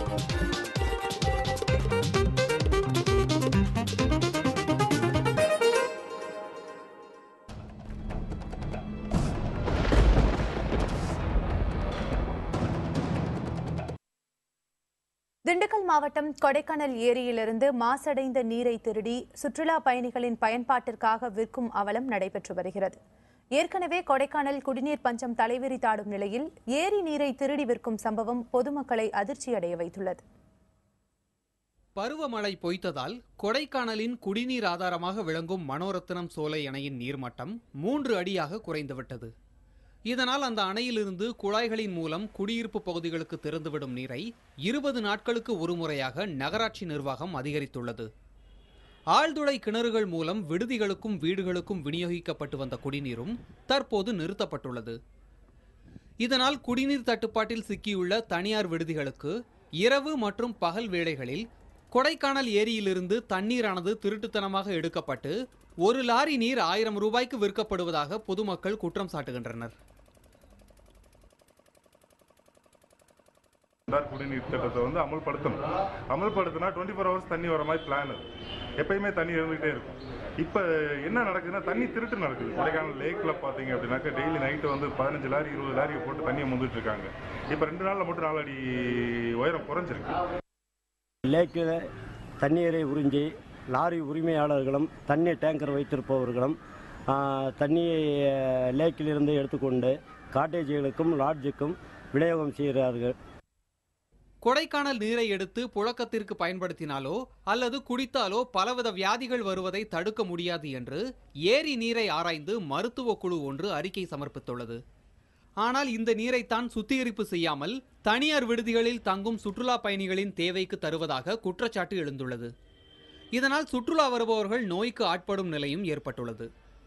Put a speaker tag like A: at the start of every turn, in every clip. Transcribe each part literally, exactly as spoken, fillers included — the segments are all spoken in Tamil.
A: திண்டுக்கல் மாவட்டம் கொடைக்கானல் ஏரியிலிருந்து மாசடைந்த நீரை திருடி சுற்றுலா பயணிகளின் பயன்பாட்டிற்காக விற்கும் அவலம் நடைபெற்று வருகிறது. ஏற்கனவே கொடைக்கானல் குடிநீர் பஞ்சம் தலைவிரித்தாடும் நிலையில் ஏரி நீரை திருடி விற்கும் சம்பவம் பொதுமக்களை அதிர்ச்சியடைய வைத்துள்ளது.
B: பருவமழை பொய்த்ததால் கொடைக்கானலின் குடிநீர் ஆதாரமாக விளங்கும் மனோரத்தினம் சோலை அணையின் நீர்மட்டம் மூன்று அடியாக குறைந்துவிட்டது. இதனால் அந்த அணையிலிருந்து குழாய்களின் மூலம் குடியிருப்பு பகுதிகளுக்கு திறந்துவிடும் நீரை இருபது நாட்களுக்கு ஒருமுறையாக நகராட்சி நிர்வாகம் அதிகரித்துள்ளது. ஆழ்துளை கிணறுகள் மூலம் விடுதிகளுக்கும் வீடுகளுக்கும் விநியோகிக்கப்பட்டு வந்த குடிநீரும் தற்போது நிறுத்தப்பட்டுள்ளது. இதனால் குடிநீர் தட்டுப்பாட்டில் சிக்கியுள்ள தனியார் விடுதிகளுக்கு இரவு மற்றும் பகல் வேளைகளில் கொடைக்கானல் ஏரியிலிருந்து தண்ணீரானது திருட்டுத்தனமாக எடுக்கப்பட்டு ஒரு லாரி நீர் ஆயிரம் ரூபாய்க்கு விற்கப்படுவதாக பொதுமக்கள் குற்றம் சாட்டுகின்றனர்.
C: குடிநீர் திட்டத்தை வந்து அமல்படுத்தணும். அமல்படுத்தினா டுவெண்ட்டி ஃபோர் ஹவர்ஸ் தண்ணி வர மாதிரி பிளான் அது. எப்பயுமே தண்ணி இருந்துகிட்டே இருக்கும். இப்போ என்ன நடக்குதுன்னா தண்ணி திருட்டு நடக்குது. கொடைக்கானல் லேக்கில் பார்த்தீங்க அப்படின்னாக்கா டெய்லி நைட்டு வந்து பதினஞ்சு லாரி இருபது லாரியை போட்டு தண்ணியை முந்துட்டு இருக்காங்க. இப்போ ரெண்டு நாளில் மட்டும் நாலு அடி உயரம் குறைஞ்சிருக்கு.
D: லேக்கில் தண்ணீரை உறிஞ்சி லாரி உரிமையாளர்களும் தண்ணீர் டேங்கர் வைத்திருப்பவர்களும் தண்ணியை லேக்கிலிருந்து எடுத்துக்கொண்டு காட்டேஜுகளுக்கும் லாட்ஜுக்கும் விநியோகம் செய்கிறார்கள்.
B: கொடைக்கானல் நீரை எடுத்து புழக்கத்திற்கு பயன்படுத்தினாலோ அல்லது குடித்தாலோ பலவித வியாதிகள் வருவதை தடுக்க முடியாது என்று ஏரி நீரை ஆராய்ந்து மருத்துவ குழு ஒன்று அறிக்கை சமர்ப்பித்துள்ளது. ஆனால் இந்த நீரைத்தான் சுத்திகரிப்பு செய்யாமல் தனியார் விடுதிகளில் தங்கும் சுற்றுலா பயணிகளின் தேவைக்கு தருவதாக குற்றச்சாட்டு எழுந்துள்ளது. இதனால் சுற்றுலா வருபவர்கள் நோய்க்கு ஆட்படும் நிலையும் ஏற்பட்டுள்ளது.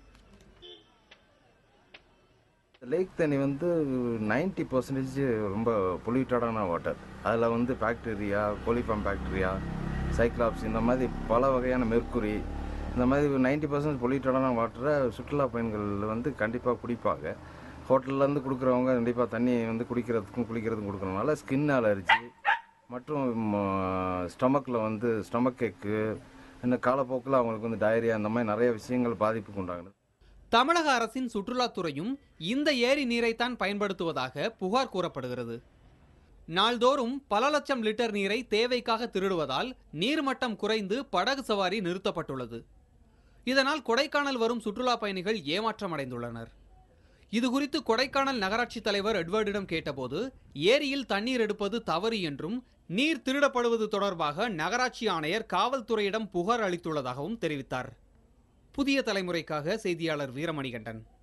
E: லேக் தண்ணி வந்து நைன்டி பர்சன்டேஜ் ரொம்ப பொல்யூட்டடான வாட்டர். அதில் வந்து பாக்டீரியா, கோலிஃபார்ம் பாக்டீரியா, சைக்ளாப்ஸ், இந்த மாதிரி பல வகையான மெர்க்குரி, இந்த மாதிரி நைன்டி பர்சன்டேஜ் பொல்யூட்டடான வாட்டரை சுற்றுலா பயணிகள் வந்து கண்டிப்பாக குடிப்பாங்க. ஹோட்டல்லேருந்து கொடுக்குறவங்க கண்டிப்பாக தண்ணி வந்து குடிக்கிறதுக்கும் குளிக்கிறதுக்கும் கொடுக்குறதுனால ஸ்கின் அலர்ஜி மற்றும் ஸ்டொமக்கில் வந்து ஸ்டொமக் ஏக்கு, இந்த காலப்போக்கில் அவங்களுக்கு வந்து டயரியா, இந்த மாதிரி நிறைய விஷயங்கள் பாதிப்புக்கு உண்டாகுது.
B: தமிழக அரசின் சுற்றுலாத்துறையும் இந்த ஏரி நீரைத்தான் பயன்படுத்துவதாக புகார் கூறப்படுகிறது. நாள்தோறும் பல லட்சம் லிட்டர் நீரை தேவைக்காக திருடுவதால் நீர்மட்டம் குறைந்து படகு சவாரி நிறுத்தப்பட்டுள்ளது. இதனால் கொடைக்கானல் வரும் சுற்றுலா பயணிகள் ஏமாற்றம் அடைந்துள்ளனர். இதுகுறித்து கொடைக்கானல் நகராட்சி தலைவர் எட்வர்டிடம் கேட்டபோது ஏரியில் தண்ணீர் எடுப்பது தவறு என்றும் நீர் திருடப்படுவது தொடர்பாக நகராட்சி ஆணையர் காவல்துறையிடம் புகார் அளித்துள்ளதாகவும் தெரிவித்தார். புதிய தலைமுறைக்காக செய்தியாளர் வீரமணிகண்டன்.